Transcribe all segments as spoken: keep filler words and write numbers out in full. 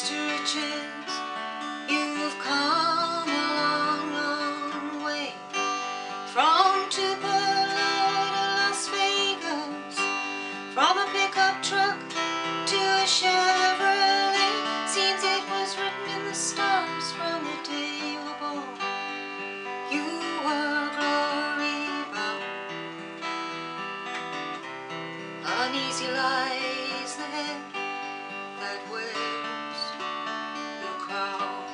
rags to riches. You've come a long, long way, from Tupelo to Las Vegas, from a pickup truck to a Chevrolet. Seems it was written in the stars from the day you were born. You were glory bound. Uneasy lies the head that wears the crown.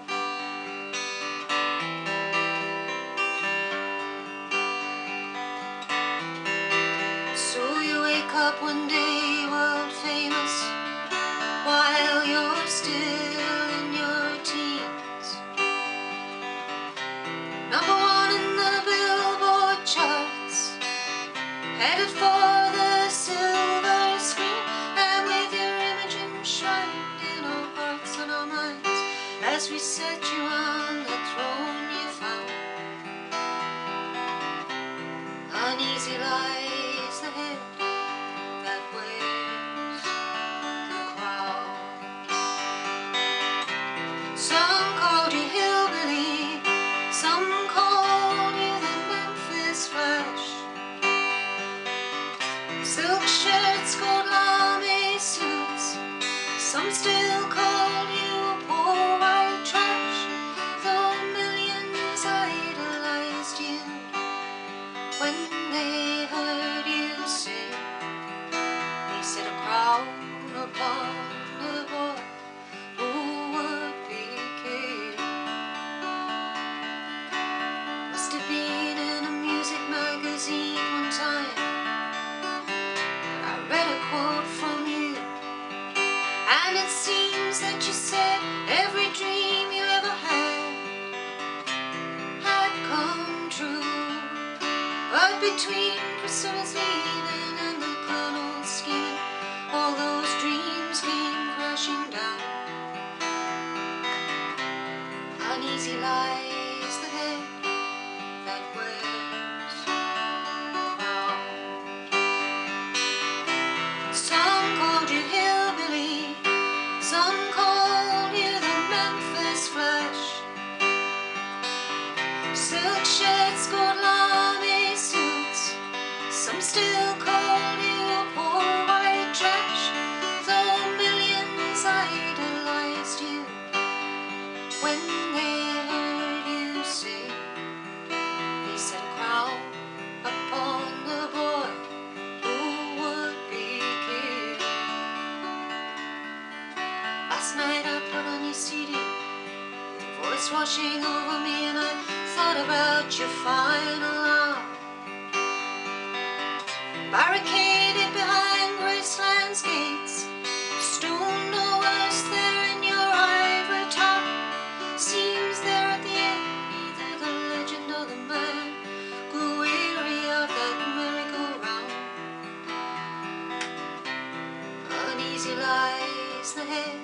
So you wake up one day world famous, while you're still in your teens. Number one in the Billboard charts, headed for the silver screen, and with your image enshrined in our hearts and our minds, as we set you on the throne you found. Uneasy lies the head that wears the crown. Some called you hillbilly, some called you the Memphis Flash. Silk shirts, gold lame suits, some still call you poor white trash. Though millions idolized you when they heard you sing, they set a crown upon the boy who would be king. Must have been in a music magazine one time, I read a quote from you, and it seems that you said every dream you ever had had come true. But between Priscilla's leaving and the Colonel's scheming, all those dreams came crashing down. Uneasy lies the head that wears the crown. Some called you hillbilly, some called you the Memphis Flash. Silk shirts, gold lame suits, some still call you poor white trash. Though millions idolized you when they heard you sing, they set a crown upon the boy who would be king. Last night I put on your C D, your voice washing over me, and I thought about your final hour, barricaded behind Graceland's gates, stone no worse there in your ivory tower. Seems there at the end either the legend or the man grew weary of that merry-go-round. Uneasy lies the head